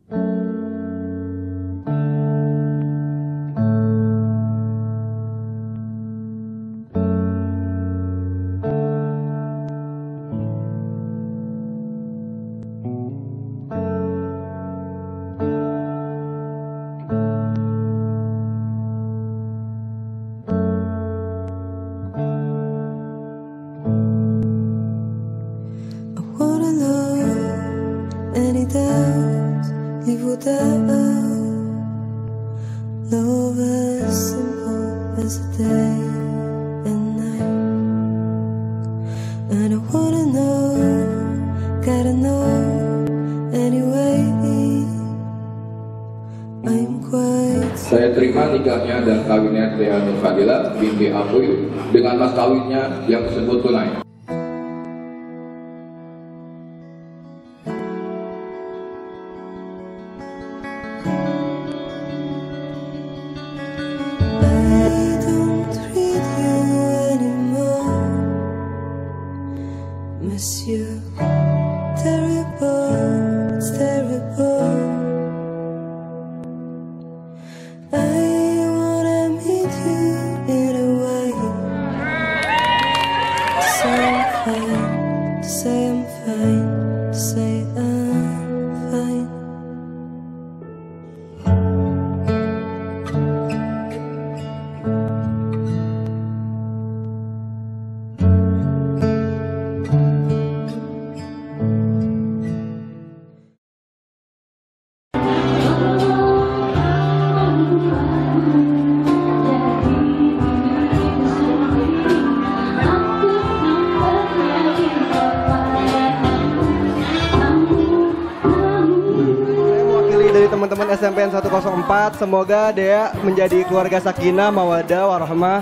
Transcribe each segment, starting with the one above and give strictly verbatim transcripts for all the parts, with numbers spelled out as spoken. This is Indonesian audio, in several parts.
Any doubts, leave without. Love as simple as a day and night. And I wanna know, gotta know anyway. I'm quite. Saya terima nikahnya dan kawinnya Dea Nur Fadila binti Apuy dengan mas kawinnya yang tersebut tunai. Miss you, terrible, it's terrible. I wanna meet you in a way. To say I'm fine, to say I'm fine, to say I'm fine. Dari teman-teman S M P N seratus empat, semoga Dea menjadi keluarga sakinah, mawaddah, warahmah,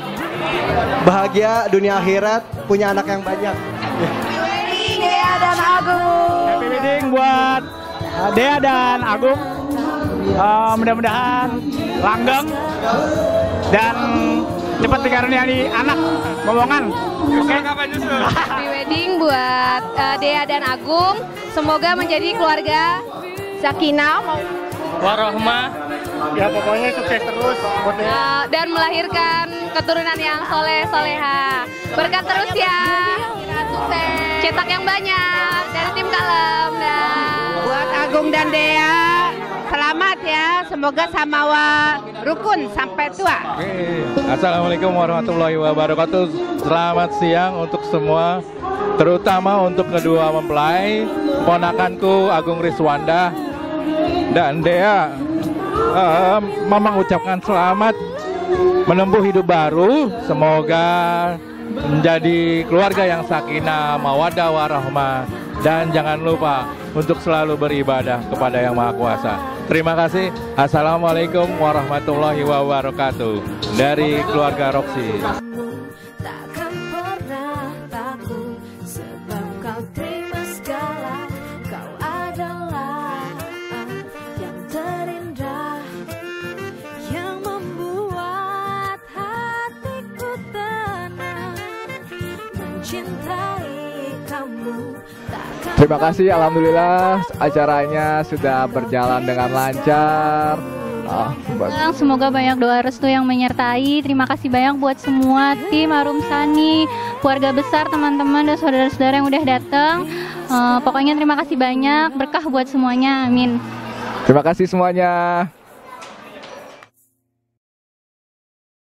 bahagia dunia akhirat, punya anak yang banyak. Happy wedding Dea dan Agung. Happy wedding buat Dea dan Agung. Uh, mudah-mudahan langgeng dan cepat dikaruniai anak ngomongan. Oke. Happy wedding buat uh, Dea dan Agung. Semoga menjadi keluarga sakinah, warahmah, ya pokoknya sukses terus buat Dea. uh, dan melahirkan keturunan yang soleh soleha. Berkat terus ya, cetak yang banyak dari tim Kalem. Dan buat Agung dan Dea, selamat ya, semoga samawa rukun sampai tua. Oke. Assalamualaikum warahmatullahi wabarakatuh. Selamat siang untuk semua, terutama untuk kedua mempelai, ponakanku Agung Riswanda dan Dea. uh, Mamang ucapkan selamat menempuh hidup baru. Semoga menjadi keluarga yang sakinah, mawaddah, warahmah. Dan jangan lupa untuk selalu beribadah kepada Yang Maha Kuasa. Terima kasih. Assalamualaikum warahmatullahi wabarakatuh. Dari keluarga Roxy. Takkan pernah takut sebab kau terima segala. Kau adalah yang terindah, yang membuat hatiku tenang, mencintai kamu. Terima kasih, alhamdulillah acaranya sudah berjalan dengan lancar. Ah, semoga banyak doa restu yang menyertai. Terima kasih banyak buat semua tim Harum Sani, keluarga besar, teman-teman dan saudara-saudara yang udah datang. Uh, pokoknya terima kasih banyak, berkah buat semuanya, amin. Terima kasih semuanya.